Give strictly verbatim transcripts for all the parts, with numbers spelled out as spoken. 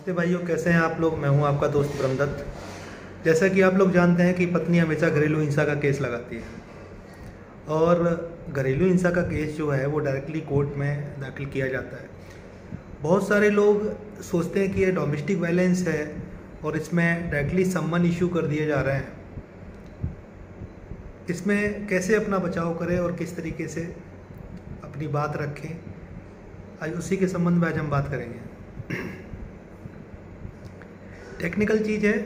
नमस्ते भाइयों, कैसे हैं आप लोग। मैं हूं आपका दोस्त ब्रह्मदत्त। जैसा कि आप लोग जानते हैं कि पत्नी हमेशा घरेलू हिंसा का केस लगाती है और घरेलू हिंसा का केस जो है वो डायरेक्टली कोर्ट में दाखिल किया जाता है। बहुत सारे लोग सोचते हैं कि ये डोमेस्टिक वायलेंस है और इसमें डायरेक्टली सम्मन इशू कर दिए जा रहे हैं। इसमें कैसे अपना बचाव करें और किस तरीके से अपनी बात रखें, आज उसी के संबंध में आज हम बात करेंगे। टेक्निकल चीज़ है।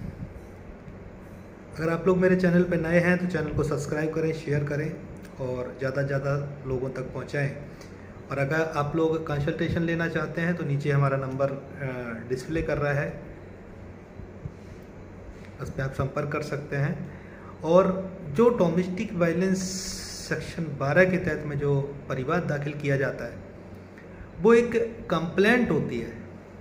अगर आप लोग मेरे चैनल पर नए हैं तो चैनल को सब्सक्राइब करें, शेयर करें और ज़्यादा से ज़्यादा लोगों तक पहुंचाएं। और अगर आप लोग कंसल्टेशन लेना चाहते हैं तो नीचे हमारा नंबर डिस्प्ले कर रहा है, उस पर आप संपर्क कर सकते हैं। और जो डोमेस्टिक वायलेंस सेक्शन बारह के तहत में जो परिवाद दाखिल किया जाता है वो एक कंप्लेंट होती है।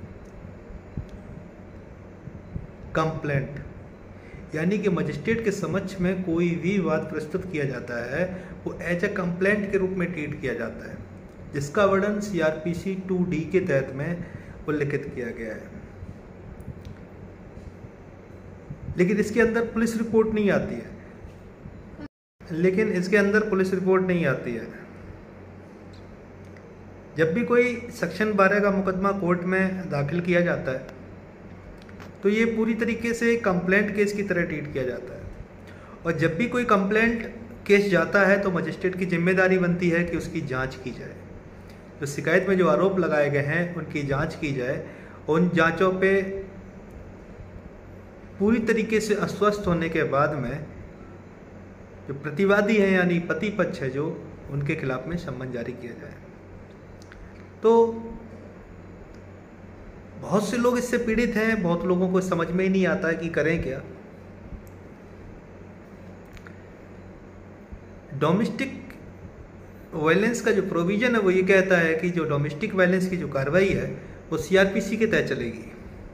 कंप्लेंट यानी कि मजिस्ट्रेट के समक्ष में कोई भी बात प्रस्तुत किया जाता है वो एज ए कंप्लेंट के रूप में ट्रीट किया जाता है, जिसका वर्णन सीआरपीसी टू डी के तहत में उल्लिखित किया गया है। लेकिन इसके अंदर पुलिस रिपोर्ट नहीं आती है लेकिन इसके अंदर पुलिस रिपोर्ट नहीं आती है। जब भी कोई सेक्शन बारह का मुकदमा कोर्ट में दाखिल किया जाता है तो ये पूरी तरीके से कंप्लेंट केस की तरह ट्रीट किया जाता है। और जब भी कोई कंप्लेंट केस जाता है तो मजिस्ट्रेट की जिम्मेदारी बनती है कि उसकी जांच की जाए। जो शिकायत में जो आरोप लगाए गए हैं उनकी जांच की जाए। उन जांचों पे पूरी तरीके से आश्वस्त होने के बाद में जो प्रतिवादी हैं यानी पति पक्ष है जो उनके खिलाफ में सम्मन जारी किया जाए। तो बहुत से लोग इससे पीड़ित हैं, बहुत लोगों को समझ में ही नहीं आता है कि करें क्या। डोमेस्टिक वायलेंस का जो प्रोविजन है वो ये कहता है कि जो डोमेस्टिक वायलेंस की जो कार्रवाई है वो सीआरपीसी के तहत चलेगी।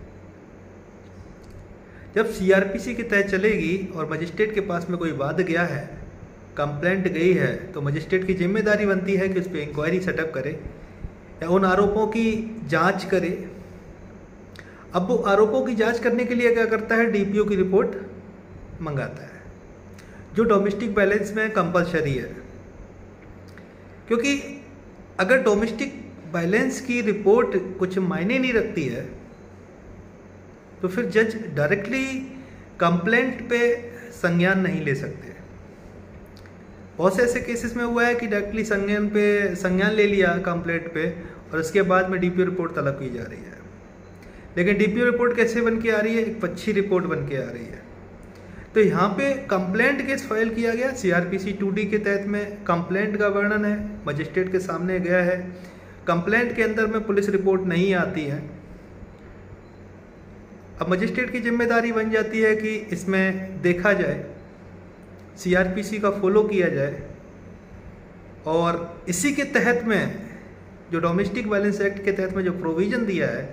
जब सीआरपीसी के तहत चलेगी और मजिस्ट्रेट के पास में कोई वाद गया है, कंप्लेंट गई है, तो मजिस्ट्रेट की जिम्मेदारी बनती है कि उस पर इंक्वायरी सेटअप करे या उन आरोपों की जांच करे। अब वो आरोपों की जांच करने के लिए क्या करता है, डीपीओ की रिपोर्ट मंगाता है, जो डोमेस्टिक वायलेंस में कंपलसरी है। क्योंकि अगर डोमेस्टिक वायलेंस की रिपोर्ट कुछ मायने नहीं रखती है तो फिर जज डायरेक्टली कंप्लेंट पे संज्ञान नहीं ले सकते। बहुत से ऐसे केसेस में हुआ है कि डायरेक्टली संज्ञान पे संज्ञान ले लिया कंप्लेंट पे और उसके बाद में डीपीओ रिपोर्ट तलब की जा रही है। लेकिन डीपीओ रिपोर्ट कैसे बन के आ रही है, एक पक्षी रिपोर्ट बन के आ रही है। तो यहाँ पे कंप्लेंट केस फाइल किया गया सीआरपीसी टू डी के तहत में। कंप्लेंट का वर्णन है, मजिस्ट्रेट के सामने गया है, कंप्लेंट के अंदर में पुलिस रिपोर्ट नहीं आती है। अब मजिस्ट्रेट की जिम्मेदारी बन जाती है कि इसमें देखा जाए, सीआरपीसी का फॉलो किया जाए और इसी के तहत में जो डोमेस्टिक वायलेंस एक्ट के तहत में जो प्रोविज़न दिया है,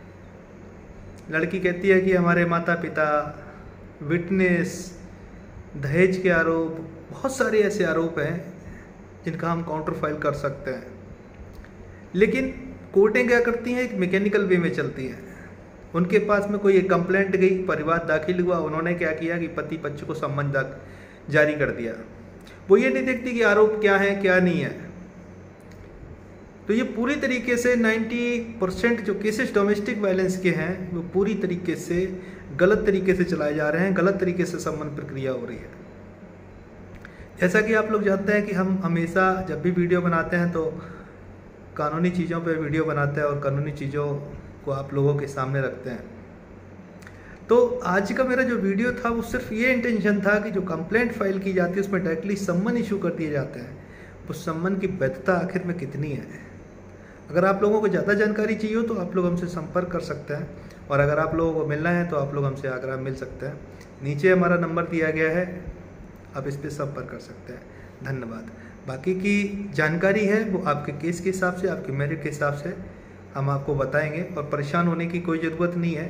लड़की कहती है कि हमारे माता पिता, विटनेस, दहेज के आरोप, बहुत सारे ऐसे आरोप हैं जिनका हम काउंटर फाइल कर सकते हैं। लेकिन कोर्टें क्या करती हैं, एक मैकेनिकल वे में चलती हैं। उनके पास में कोई एक कंप्लेंट गई, परिवाद दाखिल हुआ, उन्होंने क्या किया कि पति पक्ष को सम्मन जारी कर दिया। वो ये नहीं देखती कि आरोप क्या है क्या नहीं है। तो ये पूरी तरीके से नब्बे परसेंट जो केसेस डोमेस्टिक वायलेंस के हैं वो पूरी तरीके से गलत तरीके से चलाए जा रहे हैं, गलत तरीके से सम्मन प्रक्रिया हो रही है। जैसा कि आप लोग जानते हैं कि हम हमेशा जब भी वीडियो बनाते हैं तो कानूनी चीज़ों पर वीडियो बनाते हैं और कानूनी चीज़ों को आप लोगों के सामने रखते हैं। तो आज का मेरा जो वीडियो था वो सिर्फ ये इंटेंशन था कि जो कंप्लेंट फाइल की जाती है उसमें डायरेक्टली सम्मन इशू कर दिए जाते हैं, उस सम्मन की वैधता आखिर में कितनी है। अगर आप लोगों को ज़्यादा जानकारी चाहिए हो तो आप लोग हमसे संपर्क कर सकते हैं, और अगर आप लोगों को मिलना है तो आप लोग हमसे आग्रह मिल सकते हैं। नीचे हमारा नंबर दिया गया है, आप इस पर संपर्क कर सकते हैं। धन्यवाद। बाकी की जानकारी है वो आपके केस के हिसाब से, आपके मेरिट के हिसाब से हम आपको बताएंगे और परेशान होने की कोई ज़रूरत नहीं है।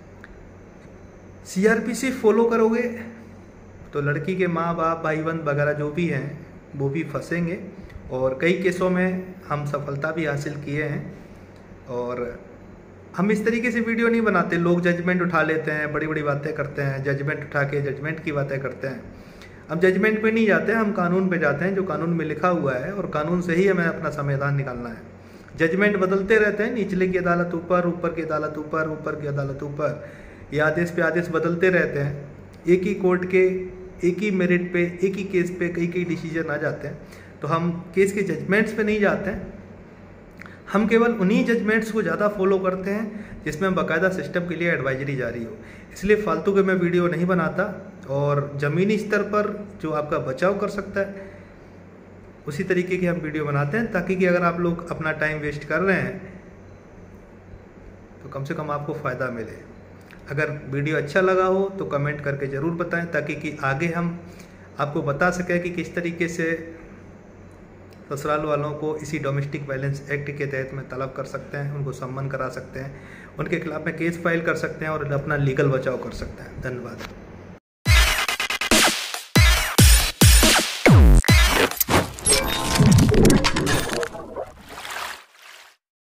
सीआरपीसी फॉलो करोगे तो लड़की के माँ बाप, भाई बहन वगैरह जो भी हैं वो भी फंसेंगे और कई केसों में हम सफलता भी हासिल किए हैं। और हम इस तरीके से वीडियो नहीं बनाते। लोग जजमेंट उठा लेते हैं, बड़ी बड़ी बातें करते हैं, जजमेंट उठा के जजमेंट की बातें करते हैं। हम जजमेंट पे नहीं जाते, हम कानून पे जाते हैं, जो कानून में लिखा हुआ है, और कानून से ही हमें अपना संविधान निकालना है। जजमेंट बदलते रहते हैं, निचले की अदालत ऊपर, ऊपर की अदालत ऊपर, ऊपर की अदालत ऊपर, ये आदेश पे आदेश बदलते रहते हैं। एक ही कोर्ट के एक ही मेरिट पे, एक ही केस पे कई कई डिसीजन आ जाते हैं। तो हम केस के जजमेंट्स पे नहीं जाते हैं, हम केवल उन्हीं जजमेंट्स को ज़्यादा फॉलो करते हैं जिसमें बाकायदा सिस्टम के लिए एडवाइजरी जारी हो। इसलिए फालतू के मैं वीडियो नहीं बनाता, और ज़मीनी स्तर पर जो आपका बचाव कर सकता है उसी तरीके की हम वीडियो बनाते हैं, ताकि कि अगर आप लोग अपना टाइम वेस्ट कर रहे हैं तो कम से कम आपको फ़ायदा मिले। अगर वीडियो अच्छा लगा हो तो कमेंट करके ज़रूर बताएं, ताकि कि आगे हम आपको बता सकें कि किस तरीके से ससुराल वालों को इसी डोमेस्टिक वायलेंस एक्ट के तहत में तलब कर सकते हैं, उनको सम्मन करा सकते हैं, उनके खिलाफ में केस फाइल कर सकते हैं और अपना लीगल बचाव कर सकते हैं। धन्यवाद।